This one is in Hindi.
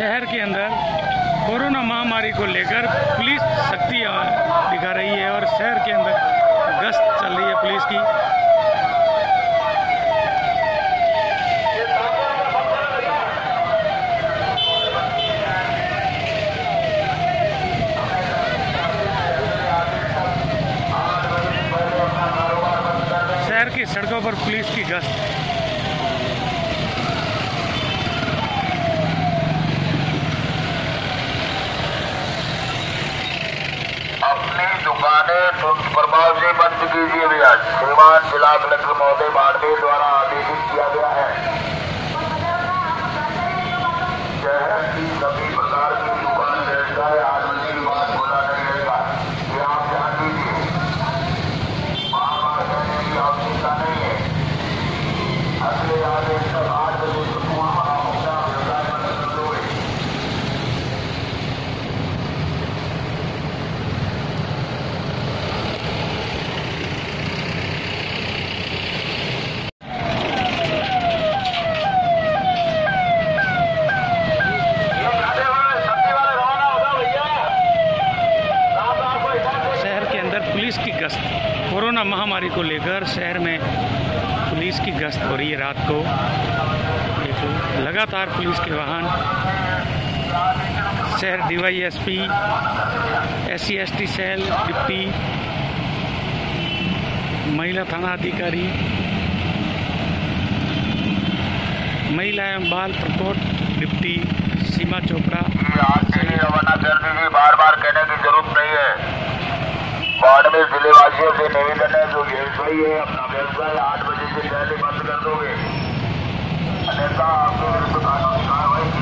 शहर के अंदर कोरोना महामारी को लेकर पुलिस सख्ती दिखा रही है और शहर के अंदर गश्त चल रही है पुलिस की। शहर की सड़कों पर पुलिस की गश्त। अपनी दुकानें तुरंत प्रभाव से बंद कीजिए भैया। श्रीमान जिला कलेक्टर महोदय बाड़मेर द्वारा आदेशित किया गया है। शहर की सभी प्रकार की दुकान व्यवसाय 8 बजे के बाद खुला नहीं रहेगा, ये आप ध्यान दीजिए। बाहर जाने की आवश्यकता नहीं है। अगले आदेश तक 8 बजे से पूर्व आप अपना व्यवसाय बंद कर दोगे। पुलिस की गश्त कोरोना महामारी को लेकर शहर में पुलिस की गश्त हो रही है। रात को लगातार पुलिस के वाहन शहर डीवाईएसपी, SC/ST सेल, डिप्टी महिला थाना अधिकारी, महिला एवं बाल प्रकोष्ठ डिप्टी सीमा चोपड़ा। आज के लिए रवाना कर दीजिए, बार बार कहने की जरूरत नहीं है। बाड़मेर जिलेवासियों से निवेदन है, जो व्यवसायी है अपना व्यवसाय 8 बजे से पहले बंद कर दोगे, अन्यथा आपके विरुद्ध कानूनी कार्रवाई